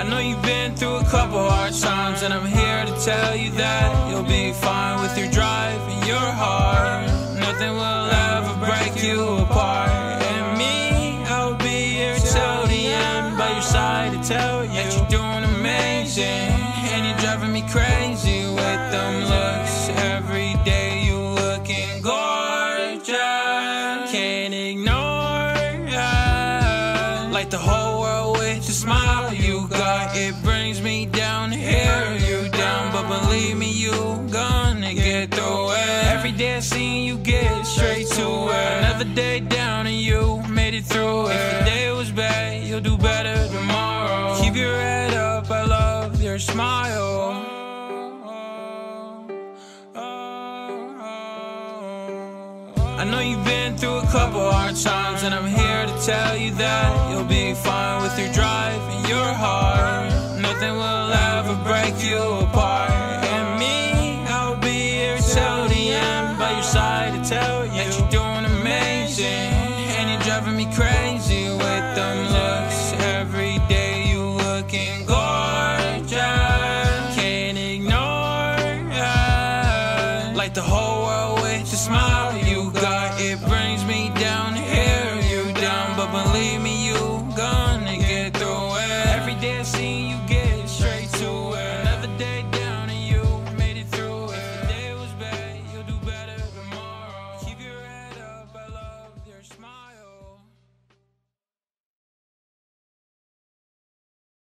I know you've been through a couple hard times, and I'm here to tell you that you'll be fine with your drive and your heart. Nothing will ever break you apart. And me, I'll be here till the end, by your side to tell you that you're doing amazing. And you're driving me crazy with them looks. Every day you looking gorgeous. Can't ignore it. Like the whole world with the smile you got. It brings me down to hear you down, but believe me, you gonna get through it. Every day I see you get straight to it. Another day down and you made it through it. If the day was bad, you'll do better tomorrow. Keep your head up, I love your smile. I know you've been through a couple hard times, and I'm here to tell you that you'll be fine with your drive and your heart. Nothing will ever break you apart. And me, I'll be here till the end, by your side to tell you that you're doing amazing. And you're driving me crazy with them looks. Every day you looking gorgeous. Can't ignore it. Like the whole world with the smile you got. It brings me down to hear you down, but believe me, you gonna get through it. Every day I see